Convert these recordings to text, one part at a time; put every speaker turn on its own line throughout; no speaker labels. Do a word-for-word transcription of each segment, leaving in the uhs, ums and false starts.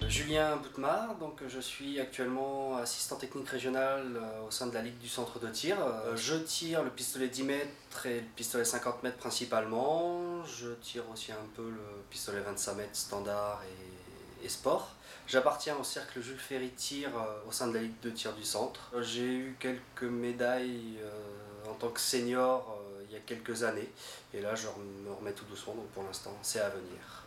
Julien Boutmar, donc je suis actuellement assistant technique régional euh, au sein de la Ligue du centre de tir. Euh, je tire le pistolet dix mètres et le pistolet cinquante mètres principalement. Je tire aussi un peu le pistolet vingt-cinq mètres standard et, et sport. J'appartiens au cercle Jules Ferry Tir euh, au sein de la Ligue de tir du centre. Euh, J'ai eu quelques médailles euh, en tant que senior euh, il y a quelques années et là je me remets tout doucement, donc pour l'instant c'est à venir.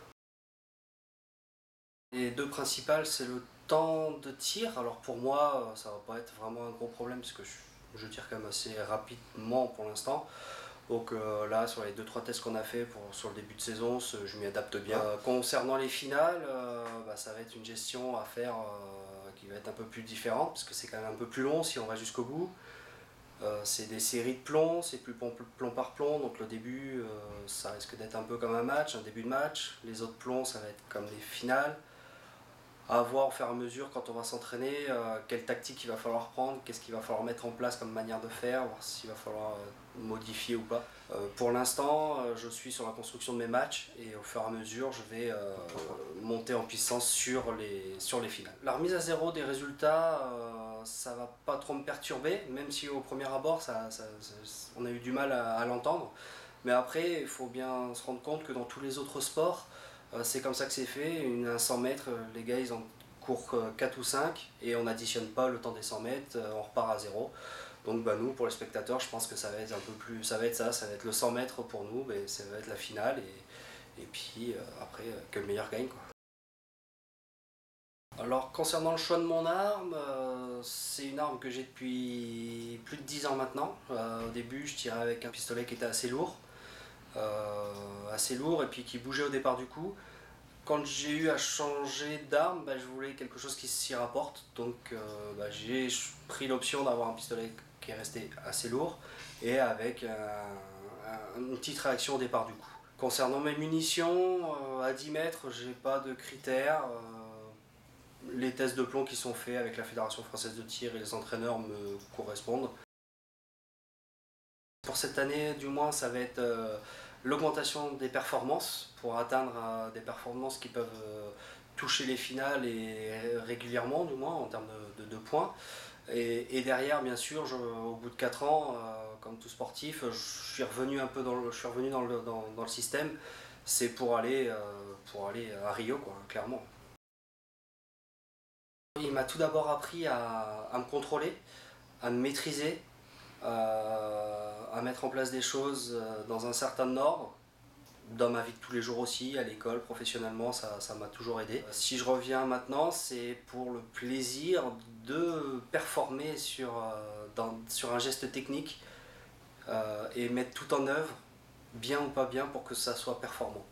Les deux principales, c'est le temps de tir. Alors pour moi, ça va pas être vraiment un gros problème parce que je, je tire quand même assez rapidement pour l'instant. Donc euh, là, sur les deux trois tests qu'on a fait pour, sur le début de saison, je m'y adapte bien. Euh, concernant les finales, euh, bah, ça va être une gestion à faire euh, qui va être un peu plus différente parce que c'est quand même un peu plus long si on va jusqu'au bout. Euh, c'est des séries de plombs, c'est plus plomb, plomb par plomb, donc le début, euh, ça risque d'être un peu comme un match, un début de match. Les autres plombs, ça va être comme des finales. À voir au fur et à mesure quand on va s'entraîner, euh, quelle tactique il va falloir prendre, qu'est-ce qu'il va falloir mettre en place comme manière de faire, voir s'il va falloir euh, modifier ou pas. Euh, pour l'instant, euh, je suis sur la construction de mes matchs et au fur et à mesure, je vais euh, monter en puissance sur les, sur les finales. La remise à zéro des résultats, euh, ça va pas trop me perturber, même si au premier abord, ça, ça, ça, on a eu du mal à, à l'entendre. Mais après, il faut bien se rendre compte que dans tous les autres sports, euh, c'est comme ça que c'est fait. Une, un cent mètres, les gars ils en courent quatre ou cinq et on n'additionne pas le temps des cent mètres, euh, on repart à zéro. Donc bah, nous, pour les spectateurs, je pense que ça va être un peu plus, ça va être ça, ça va être le cent mètres pour nous, mais ça va être la finale et, et puis euh, après euh, que le meilleur gagne, quoi. Alors concernant le choix de mon arme, euh, c'est une arme que j'ai depuis plus de dix ans maintenant. Euh, au début, je tirais avec un pistolet qui était assez lourd. Euh, assez lourd et puis qui bougeait au départ du coup. Quand j'ai eu à changer d'arme, bah, je voulais quelque chose qui s'y rapporte, donc euh, bah, j'ai pris l'option d'avoir un pistolet qui est resté assez lourd et avec un, un, une petite réaction au départ du coup. Concernant mes munitions, euh, à dix mètres, j'ai pas de critères. Euh, les tests de plomb qui sont faits avec la Fédération française de tir et les entraîneurs me correspondent. Pour cette année, du moins, ça va être euh, l'augmentation des performances pour atteindre euh, des performances qui peuvent euh, toucher les finales et régulièrement, du moins, en termes de, de, de points. Et, et derrière, bien sûr, je, au bout de quatre ans, euh, comme tout sportif, je suis revenu un peu dans le, je suis revenu dans le, dans, dans le système. C'est pour aller, euh, pour aller à Rio, quoi, clairement. Il m'a tout d'abord appris à, à me contrôler, à me maîtriser, euh, à mettre en place des choses dans un certain ordre. Dans ma vie de tous les jours aussi, à l'école, professionnellement, ça, ça m'a toujours aidé. Si je reviens maintenant, c'est pour le plaisir de performer sur, euh, dans, sur un geste technique euh, et mettre tout en œuvre, bien ou pas bien, pour que ça soit performant.